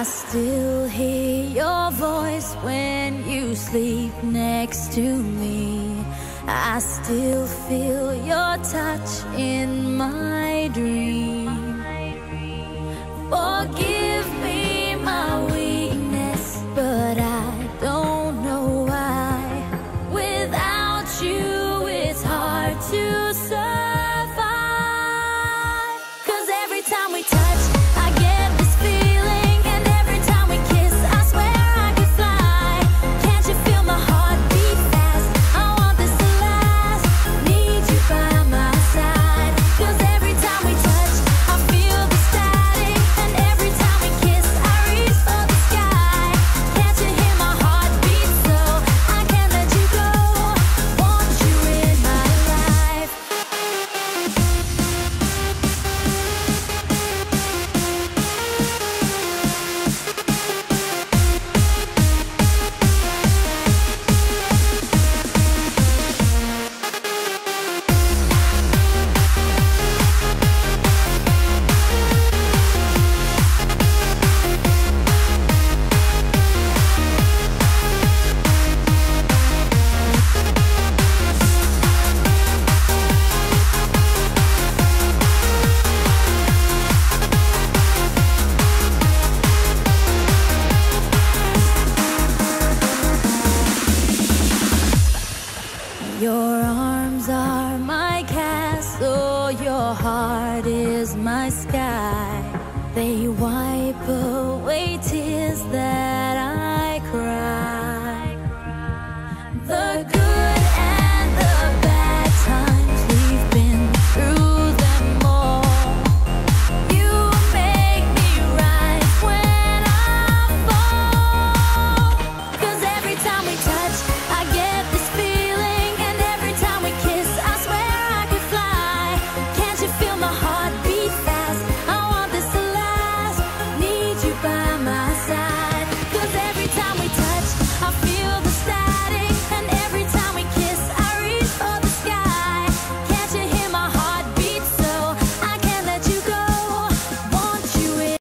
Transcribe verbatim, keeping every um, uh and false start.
I still hear your voice when you sleep next to me. I still feel your touch in my dream. Forgive me my weakness, but I don't know why. Without you, it's hard to survive. 'Cause every time we touch, I get this feeling, and every time we kiss, I swear I could fly. Can't you feel my heart beat fast? I want this to last. Need you by my side. 'Cause every time we touch, I feel the static, and every time we kiss, I reach for the sky. Can't you hear my heart beat? So I can't let you go. Want you in my life. Your arms are my castle, your heart is my sky. They wipe away tears that